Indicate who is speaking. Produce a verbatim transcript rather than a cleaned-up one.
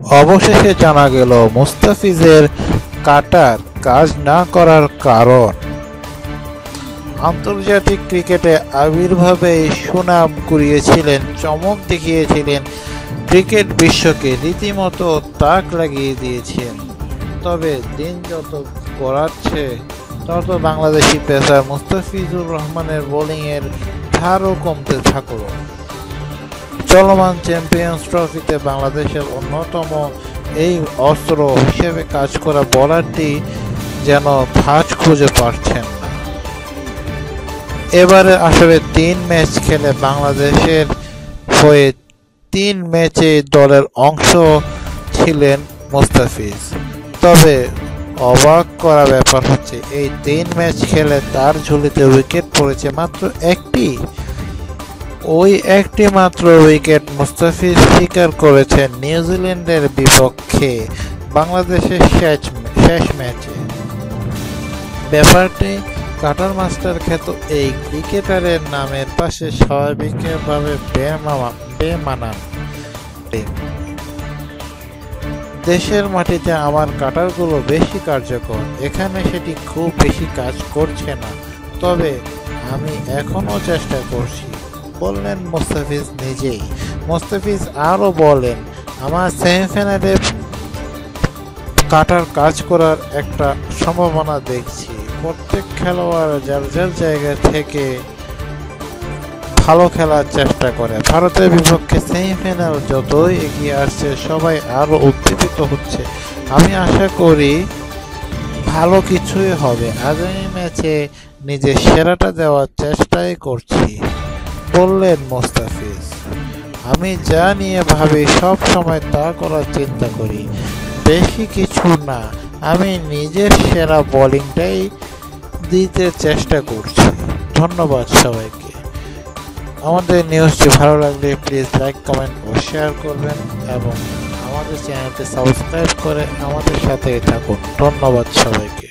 Speaker 1: অবশেষে জানা গেল মুস্তাফিজের কাটার কাজ না করার কারণ। আন্তর্জাতিক ক্রিকেটে আবির্ভাবে সুনাম কুড়িয়েছিলেন, চমক দেখিয়েছিলেন, ক্রিকেট বিশ্বকে রীতিমতো তাক লাগিয়ে দিয়েছেন। তবে দিন যত গড়াচ্ছে তত বাংলাদেশি পেসার মুস্তাফিজুর রহমানের বোলিংয়ের ধারও কমতে থাকল। চলমান চ্যাম্পিয়ন্স ট্রফিতে বাংলাদেশের অন্যতম এই অস্ত্র হিসেবে কাজ করা বোলারটি যেন ধাঁচ খুঁজে পাচ্ছেন না। এবারে আসলে তিন ম্যাচ খেলে বাংলাদেশের হয়ে তিন ম্যাচে দলের অংশ ছিলেন মুস্তাফিজ। তবে অবাক করা ব্যাপার হচ্ছে এই তিন ম্যাচ খেলে তার ঝুলিতে উইকেট পড়েছে মাত্র একটি। ওই একটি মাত্র উইকেট মুস্তাফিজ শিকার করেছেন নিউজিল্যান্ডের বিপক্ষে বাংলাদেশের শেষ শেষ ম্যাচে। ব্যাপারটি কাটার মাস্টার খ্যাত এই ক্রিকেটারের নামের পাশে স্বাভাবিকভাবে বেমানান। দেশের মাটিতে আমার কাটারগুলো বেশি কার্যকর, এখানে সেটি খুব বেশি কাজ করছে না, তবে আমি এখনও চেষ্টা করছি বললেন মুস্তাফিজ নিজেই। মুস্তাফিজ আরও বলেন, আমার সেমিফাইনালে কাটার কাজ করার একটা সম্ভাবনা দেখছি। প্রত্যেক খেলোয়াড় যার যার জায়গা থেকে ভালো খেলার চেষ্টা করে। ভারতের বিপক্ষে সেমিফাইনাল যতই এগিয়ে আসছে সবাই আরও উদ্দীপিত হচ্ছে। আমি আশা করি ভালো কিছুই হবে। আগামী ম্যাচে নিজের সেরাটা দেওয়ার চেষ্টাই করছি বললেন মুস্তাফিজ। আমি যা নিয়ে ভাবি সব সময় তা করার চিন্তা করি, বেশি কিছু না। আমি নিজের সেরা বোলিংটাই দিতে চেষ্টা করছি। ধন্যবাদ সবাইকে। আমাদের নিউজটি ভালো লাগলে প্লিজ লাইক, কমেন্ট ও শেয়ার করবেন এবং আমাদের চ্যানেলটি সাবস্ক্রাইব করে আমাদের সাথেই থাকুন। ধন্যবাদ সবাইকে।